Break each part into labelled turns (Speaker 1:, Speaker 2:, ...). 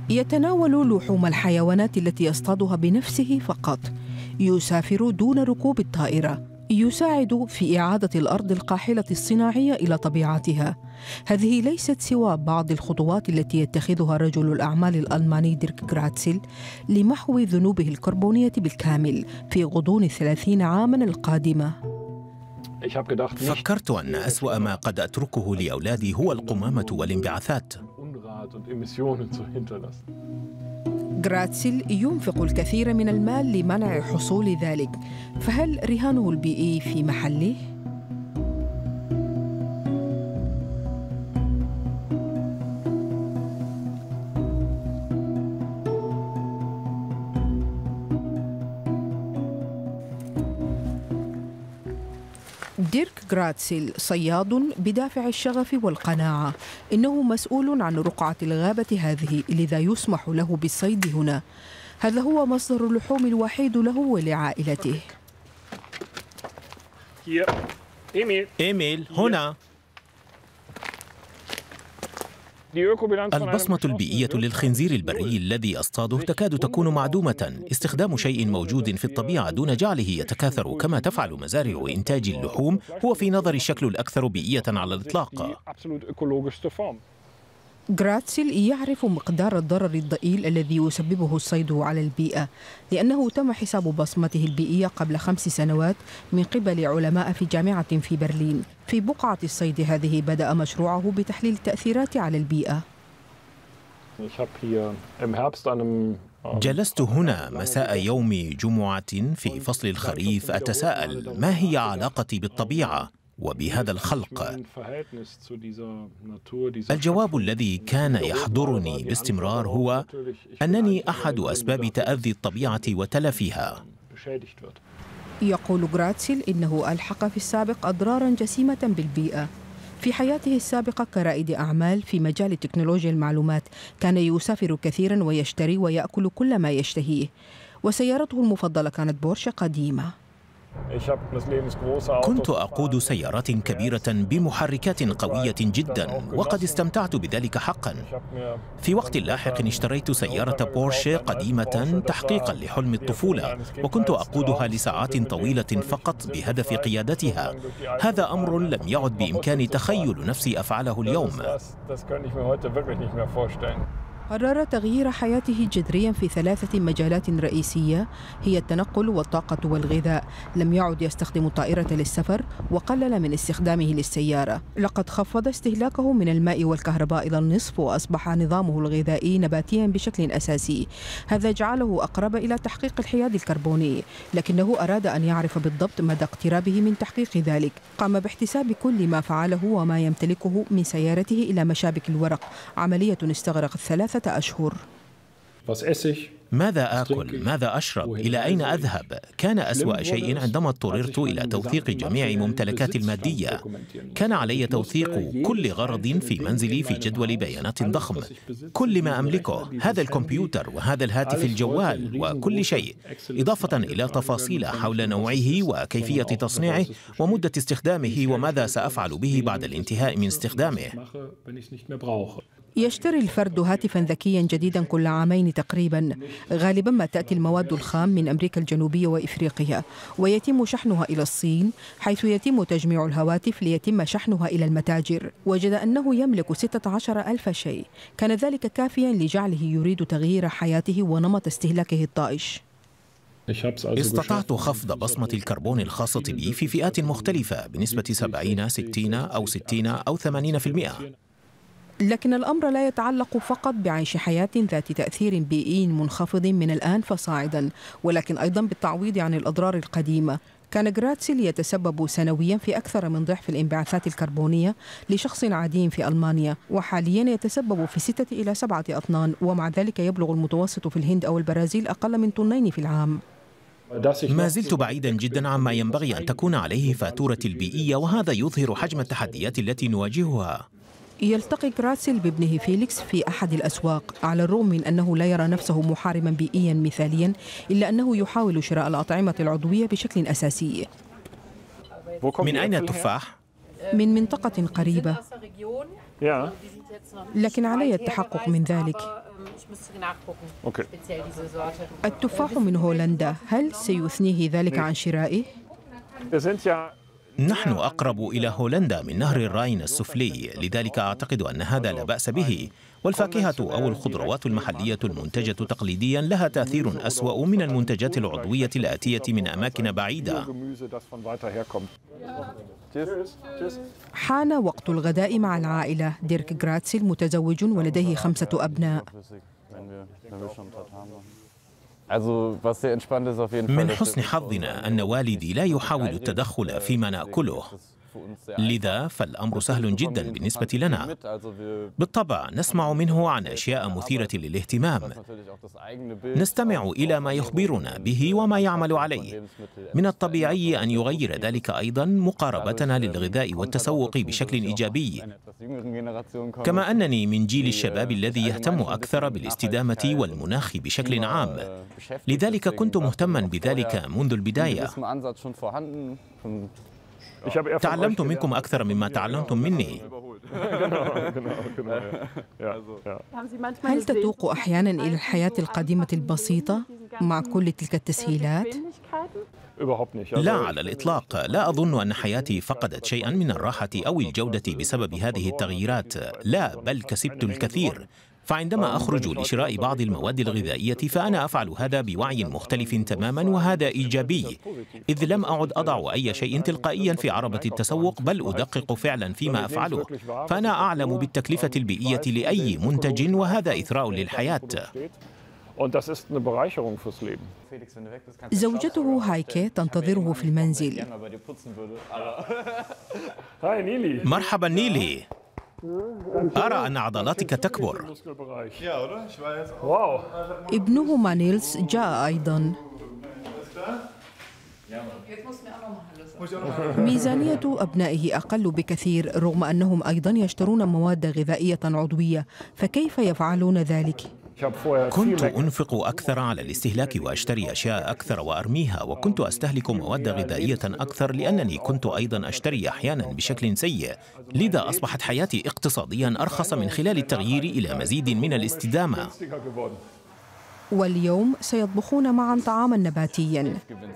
Speaker 1: يتناول لحوم الحيوانات التي يصطادها بنفسه فقط. يسافر دون ركوب الطائرة. يساعد في إعادة الأرض القاحلة الصناعية إلى طبيعتها. هذه ليست سوى بعض الخطوات التي يتخذها رجل الأعمال الألماني ديرك غراتسل لمحو ذنوبه الكربونية بالكامل في غضون 30 عاماً القادمة.
Speaker 2: فكرت أن أسوأ ما قد أتركه لأولادي هو القمامة والانبعاثات.
Speaker 1: غراتسل ينفق الكثير من المال لمنع حصول ذلك، فهل رهانه البيئي في محله؟ ديرك غراتسل صياد بدافع الشغف والقناعة. إنه مسؤول عن رقعة الغابة هذه، لذا يسمح له بالصيد هنا. هذا هو مصدر اللحوم الوحيد له ولعائلته.
Speaker 2: إيميل هنا. البصمة البيئية للخنزير البري الذي أصطاده تكاد تكون معدومة. استخدام شيء موجود في الطبيعة دون جعله يتكاثر كما تفعل مزارع إنتاج اللحوم هو في نظري الشكل الأكثر بيئية على الإطلاق.
Speaker 1: غراتسل يعرف مقدار الضرر الضئيل الذي يسببه الصيد على البيئة، لأنه تم حساب بصمته البيئية قبل 5 سنوات من قبل علماء في جامعة في برلين. في بقعة الصيد هذه بدأ مشروعه بتحليل التأثيرات على البيئة.
Speaker 2: جلست هنا مساء يوم جمعة في فصل الخريف أتساءل ما هي علاقتي بالطبيعة وبهذا الخلق. الجواب الذي كان يحضرني باستمرار هو أنني أحد أسباب تأذي الطبيعة وتلفها.
Speaker 1: يقول غراتسل إنه ألحق في السابق أضراراً جسيمة بالبيئة. في حياته السابقة كرائد أعمال في مجال تكنولوجيا المعلومات كان يسافر كثيراً ويشتري ويأكل كل ما يشتهيه، وسيارته المفضلة كانت بورشة قديمة.
Speaker 2: كنت أقود سيارات كبيرة بمحركات قوية جدا، وقد استمتعت بذلك حقا. في وقت لاحق اشتريت سيارة بورشة قديمة تحقيقا لحلم الطفولة، وكنت أقودها لساعات طويلة فقط بهدف قيادتها. هذا أمر لم يعد بإمكاني تخيل نفسي أفعله اليوم.
Speaker 1: قرر تغيير حياته جذريا في 3 مجالات رئيسية هي التنقل والطاقة والغذاء. لم يعد يستخدم الطائرة للسفر وقلل من استخدامه للسيارة. لقد خفض استهلاكه من الماء والكهرباء إلى النصف، وأصبح نظامه الغذائي نباتيا بشكل أساسي. هذا جعله أقرب إلى تحقيق الحياد الكربوني، لكنه أراد أن يعرف بالضبط مدى اقترابه من تحقيق ذلك. قام باحتساب كل ما فعله وما يمتلكه من سيارته إلى مشابك الورق، عملية استغرقت 3 أشهر.
Speaker 2: ماذا آكل؟ ماذا أشرب؟ إلى أين أذهب؟ كان أسوأ شيء عندما اضطررت إلى توثيق جميع ممتلكاتي المادية. كان علي توثيق كل غرض في منزلي في جدول بيانات ضخم. كل ما أملكه، هذا الكمبيوتر وهذا الهاتف الجوال وكل شيء، إضافة إلى تفاصيل حول نوعه وكيفية تصنيعه ومدة استخدامه وماذا سأفعل به بعد الانتهاء من استخدامه.
Speaker 1: يشتري الفرد هاتفاً ذكياً جديداً كل 2 عام تقريباً. غالباً ما تأتي المواد الخام من أمريكا الجنوبية وإفريقيا، ويتم شحنها إلى الصين، حيث يتم تجميع الهواتف ليتم شحنها إلى المتاجر. وجد أنه يملك 16,000 شيء. كان ذلك كافياً لجعله يريد تغيير حياته ونمط استهلاكه الطائش.
Speaker 2: استطعت خفض بصمة الكربون الخاصة بي في فئات مختلفة بنسبة 70 60 أو 60 أو 80%.
Speaker 1: لكن الأمر لا يتعلق فقط بعيش حياة ذات تأثير بيئي منخفض من الآن فصاعدا، ولكن أيضا بالتعويض عن الأضرار القديمة. كان غراتسل يتسبب سنويا في أكثر من ضعف الانبعاثات الكربونية لشخص عادي في ألمانيا، وحاليا يتسبب في 6 إلى 7 أطنان، ومع ذلك يبلغ المتوسط في الهند أو البرازيل أقل من 2 في العام.
Speaker 2: ما زلت بعيدا جدا عما ينبغي أن تكون عليه فاتورة البيئية، وهذا يظهر حجم التحديات التي نواجهها.
Speaker 1: يلتقي غراتسل بابنه فيليكس في أحد الأسواق. على الرغم من أنه لا يرى نفسه محاربا بيئيا مثاليا، إلا أنه يحاول شراء الأطعمة العضوية بشكل أساسي.
Speaker 2: من أين التفاح؟
Speaker 1: من منطقة قريبة، لكن علي التحقق من ذلك. التفاح من هولندا، هل سيثنيه ذلك عن شرائه؟
Speaker 2: نحن أقرب إلى هولندا من نهر الراين السفلي، لذلك أعتقد أن هذا لا بأس به. والفاكهة أو الخضروات المحلية المنتجة تقليديا لها تأثير أسوأ من المنتجات العضوية الآتية من أماكن بعيدة.
Speaker 1: حان وقت الغداء مع العائلة. ديرك غراتسيل متزوج ولديه 5 أبناء.
Speaker 2: من حسن حظنا أن والدي لا يحاول التدخل فيما نأكله، لذا فالأمر سهل جدا بالنسبة لنا. بالطبع نسمع منه عن أشياء مثيرة للاهتمام، نستمع إلى ما يخبرنا به وما يعمل عليه. من الطبيعي أن يغير ذلك أيضا مقاربتنا للغذاء والتسوق بشكل إيجابي، كما أنني من جيل الشباب الذي يهتم أكثر بالاستدامة والمناخ بشكل عام، لذلك كنت مهتما بذلك منذ البداية. تعلمت منكم أكثر مما تعلمتم مني.
Speaker 1: هل تتوق أحيانا إلى الحياة القديمة البسيطة مع كل تلك التسهيلات؟
Speaker 2: لا على الإطلاق، لا أظن أن حياتي فقدت شيئا من الراحة أو الجودة بسبب هذه التغييرات، لا بل كسبت الكثير. فعندما أخرج لشراء بعض المواد الغذائية فأنا أفعل هذا بوعي مختلف تماما، وهذا إيجابي، إذ لم أعد أضع أي شيء تلقائيا في عربة التسوق، بل أدقق فعلا فيما أفعله. فأنا أعلم بالتكلفة البيئية لأي منتج، وهذا إثراء للحياة.
Speaker 1: زوجته هايكي تنتظره في المنزل.
Speaker 2: مرحبا نيلي، أرى أن عضلاتك تكبر.
Speaker 1: ابنهما نيلز جاء أيضا. ميزانية أبنائه أقل بكثير، رغم أنهم أيضا يشترون مواد غذائية عضوية، فكيف يفعلون ذلك؟
Speaker 2: كنت أنفق أكثر على الاستهلاك وأشتري أشياء أكثر وأرميها، وكنت أستهلك مواد غذائية أكثر لأنني كنت أيضا أشتري أحيانا بشكل سيء، لذا أصبحت حياتي اقتصاديا أرخص من خلال التغيير إلى مزيد من الاستدامة.
Speaker 1: واليوم سيطبخون معا طعاما نباتيا.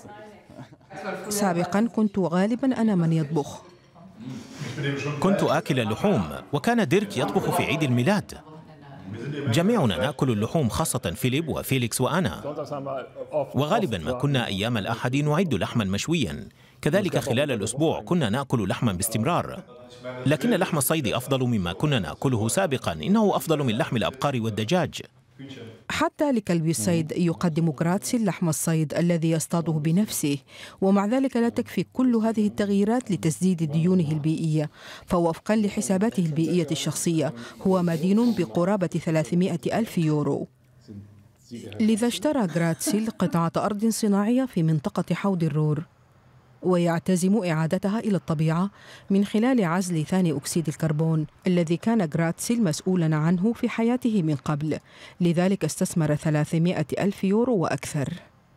Speaker 1: سابقا كنت غالبا أنا من يطبخ.
Speaker 2: كنت آكل اللحوم، وكان ديرك يطبخ في عيد الميلاد. جميعنا نأكل اللحوم، خاصة فيليب وفيليكس وأنا، وغالبا ما كنا أيام الأحد نعد لحما مشويا، كذلك خلال الأسبوع كنا نأكل لحما باستمرار، لكن لحم الصيد أفضل مما كنا نأكله سابقا، إنه أفضل من لحم الأبقار والدجاج.
Speaker 1: حتى لكلب الصيد يقدم غراتسيل لحم الصيد الذي يصطاده بنفسه، ومع ذلك لا تكفي كل هذه التغييرات لتسديد ديونه البيئية، فوفقا لحساباته البيئية الشخصية هو مدين بقرابة 300,000 يورو. لذا اشترى غراتسيل قطعة أرض صناعية في منطقة حوض الرور، ويعتزم إعادتها إلى الطبيعة من خلال عزل ثاني أكسيد الكربون الذي كان غراتسيل مسؤولا عنه في حياته من قبل، لذلك استثمر 300,000 يورو وأكثر.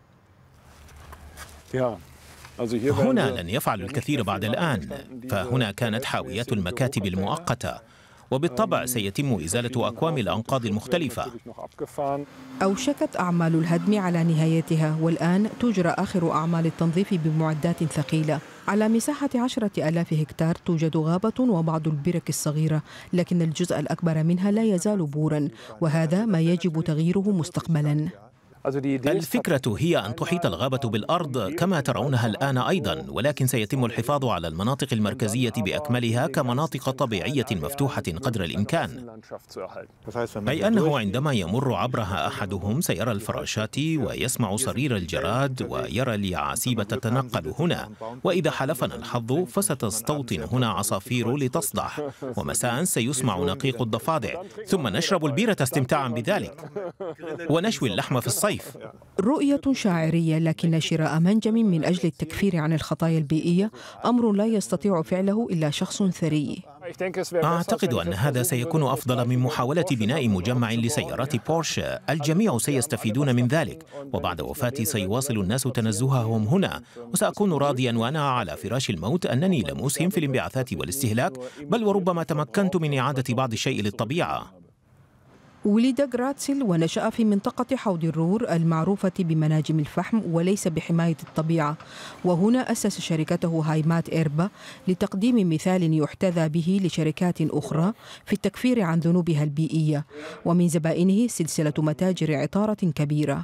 Speaker 2: هنا لن يفعل الكثير بعد الآن، فهنا كانت حاويات المكاتب المؤقتة، وبالطبع سيتم إزالة أكوام الأنقاض المختلفة.
Speaker 1: أوشكت أعمال الهدم على نهايتها، والآن تجرى آخر أعمال التنظيف بمعدات ثقيلة. على مساحة 10,000 هكتار توجد غابة وبعض البرك الصغيرة، لكن الجزء الأكبر منها لا يزال بورا، وهذا ما يجب تغييره مستقبلا.
Speaker 2: الفكرة هي أن تحيط الغابة بالأرض كما ترونها الآن أيضا، ولكن سيتم الحفاظ على المناطق المركزية بأكملها كمناطق طبيعية مفتوحة قدر الإمكان، أي أنه عندما يمر عبرها أحدهم سيرى الفراشات ويسمع صرير الجراد ويرى اليعاسيب تتنقل هنا، وإذا حلفنا الحظ فستستوطن هنا عصافير لتصدح، ومساء سيسمع نقيق الضفادع، ثم نشرب البيرة استمتاعا بذلك، ونشوي اللحم في الصيف.
Speaker 1: رؤية شاعرية، لكن شراء منجم من أجل التكفير عن الخطايا البيئية أمر لا يستطيع فعله إلا شخص ثري.
Speaker 2: أعتقد أن هذا سيكون أفضل من محاولة بناء مجمع لسيارات بورشه. الجميع سيستفيدون من ذلك، وبعد وفاتي سيواصل الناس تنزههم هنا، وسأكون راضيا وأنا على فراش الموت أنني لم أسهم في الانبعاثات والاستهلاك، بل وربما تمكنت من إعادة بعض الشيء للطبيعة.
Speaker 1: ولد غراتسيل ونشأ في منطقة حوض الرور المعروفة بمناجم الفحم وليس بحماية الطبيعة، وهنا أسس شركته هايمات إيربا لتقديم مثال يحتذى به لشركات أخرى في التكفير عن ذنوبها البيئية، ومن زبائنه سلسلة متاجر عطارة كبيرة.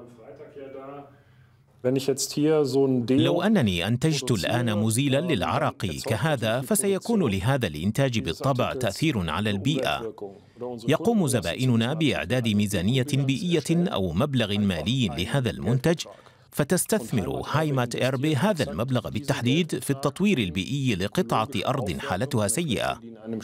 Speaker 2: لو أنني أنتجت الآن مزيلا للعرق كهذا، فسيكون لهذا الإنتاج بالطبع تأثير على البيئة. يقوم زبائننا بإعداد ميزانية بيئية أو مبلغ مالي لهذا المنتج، فتستثمر هايمات إيربا هذا المبلغ بالتحديد في التطوير البيئي لقطعة أرض حالتها سيئة.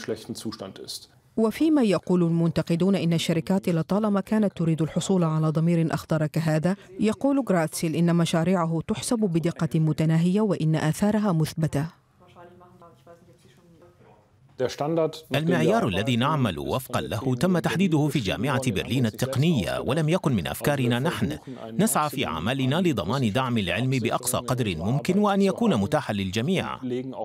Speaker 1: وفيما يقول المنتقدون إن الشركات لطالما كانت تريد الحصول على ضمير أخضر كهذا، يقول غراتسيل إن مشاريعه تحسب بدقة متناهية وإن آثارها مثبتة.
Speaker 2: المعيار الذي نعمل وفقا له تم تحديده في جامعة برلين التقنية، ولم يكن من أفكارنا نحن. نسعى في أعمالنا لضمان دعم العلم بأقصى قدر ممكن وأن يكون متاحا للجميع.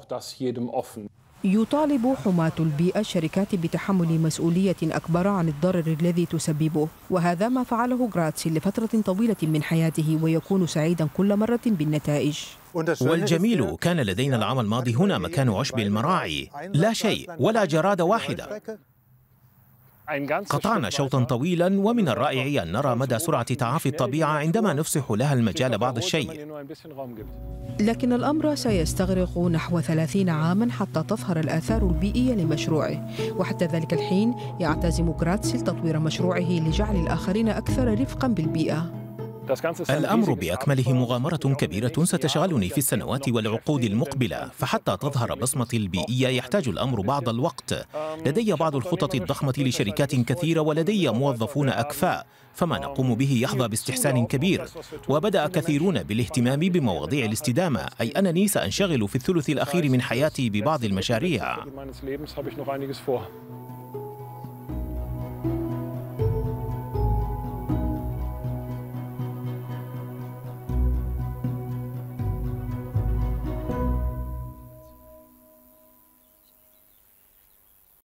Speaker 1: يطالب حماة البيئة الشركات بتحمل مسؤولية أكبر عن الضرر الذي تسببه، وهذا ما فعله غراتسيل لفترة طويلة من حياته، ويكون سعيدا كل مرة بالنتائج.
Speaker 2: والجميل كان لدينا العام الماضي هنا مكان عشب المراعي، لا شيء ولا جرادة واحدة. قطعنا شوطا طويلا، ومن الرائع أن نرى مدى سرعة تعافي الطبيعة عندما نفسح لها المجال بعض الشيء.
Speaker 1: لكن الأمر سيستغرق نحو 30 عاما حتى تظهر الآثار البيئية لمشروعه، وحتى ذلك الحين يعتزم غراتسيل تطوير مشروعه لجعل الآخرين أكثر رفقا بالبيئة.
Speaker 2: الأمر بأكمله مغامرة كبيرة ستشغلني في السنوات والعقود المقبلة، فحتى تظهر بصمة البيئية يحتاج الأمر بعض الوقت. لدي بعض الخطط الضخمة لشركات كثيرة، ولدي موظفون أكفاء، فما نقوم به يحظى باستحسان كبير. وبدأ كثيرون بالاهتمام بمواضيع الاستدامة، أي أنني سأنشغل في الثلث الأخير من حياتي ببعض المشاريع.